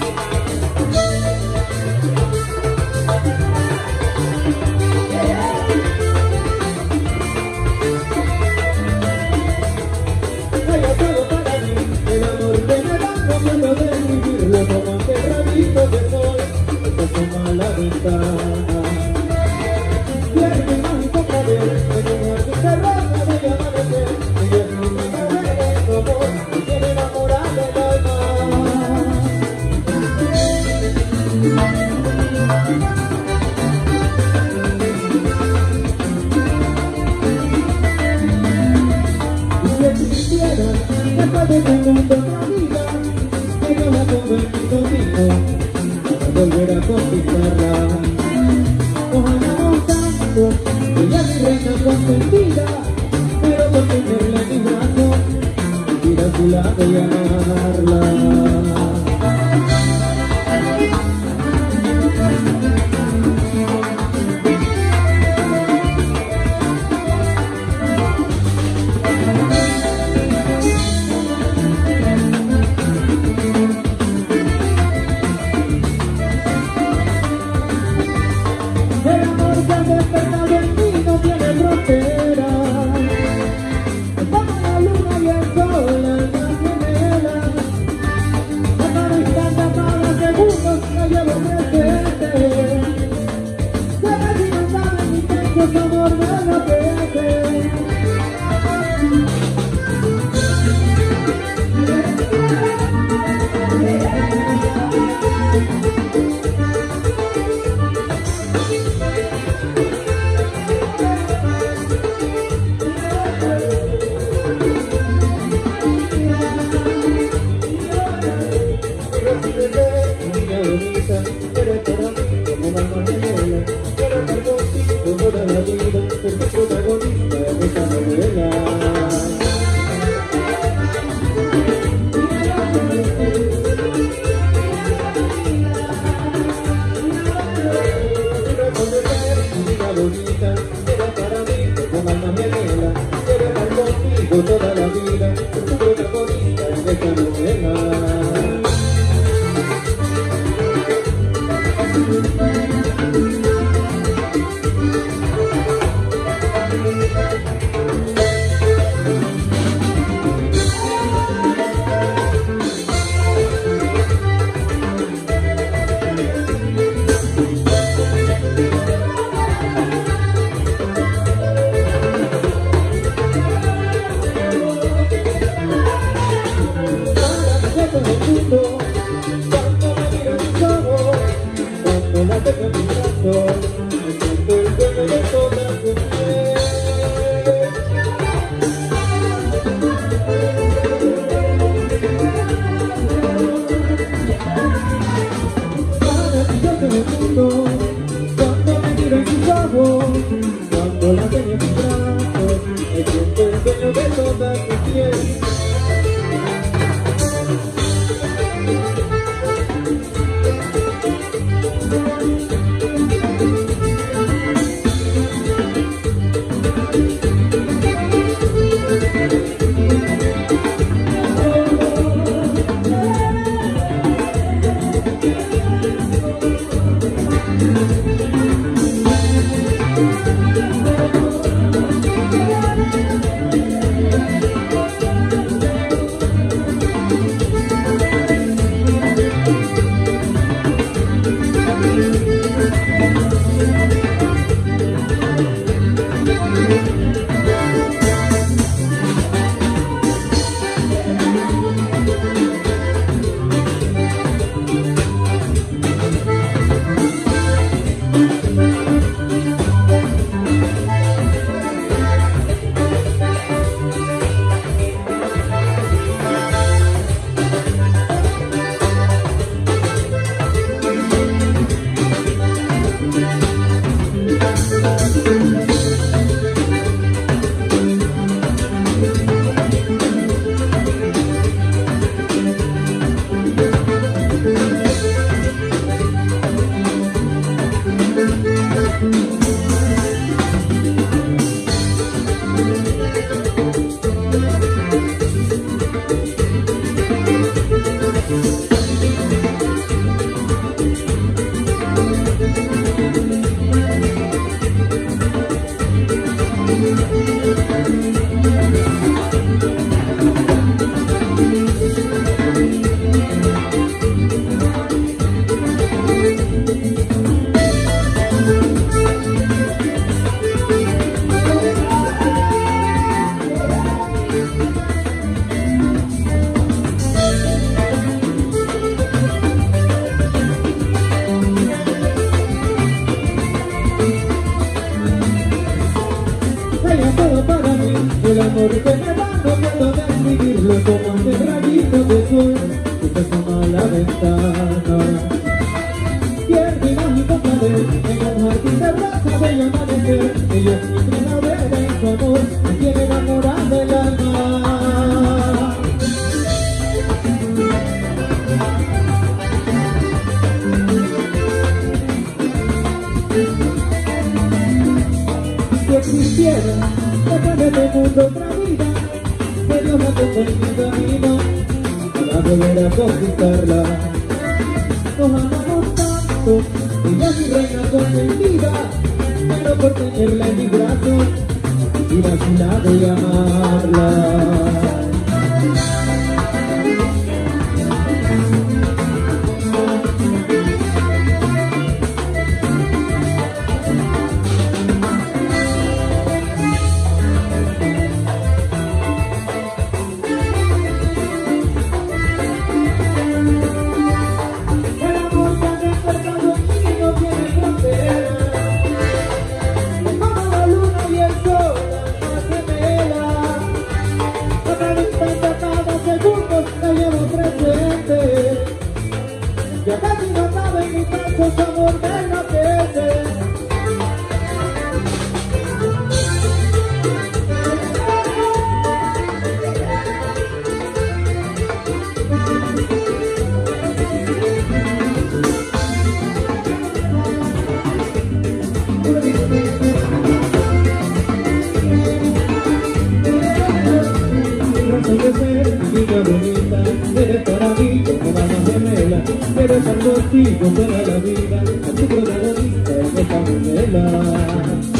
Volver a conquistarla, ojalá no tanto, ella mi reina consentida, pero por tenerla en mis brazos, ir a su lado y amarla. Toda la vida, tu protagonista en esta novela. Cuando me miro tus ojos, cuando la tengo en mis brazos, me siento el dueño de toda tu piel. Maravilloso en el mundo, cuando me miro en tus ojos, cuando la tengo en mis brazos, me siento el dueño de toda tu piel. Thank you. alma. Pierde mágico poder en un jardín de rosas bello amanecer. Ellos mi primavera en su amor me tiene enamorada del alma. Si existiera otra vez del mundo, otra vida, que Dios la ponga en mi camino para volver a conquistarla. Nos amamos tanto, ella es mi reina consentida, pero por tenerla en mis brazos, ir a su lado y amarla. Ya casi no cabe en mi pecho su amor me enloquece. Razón de ser, niña bonita, eres para mí como alma gemela. Eres tan contigo toda la vida, a tu protagonista en esta novela.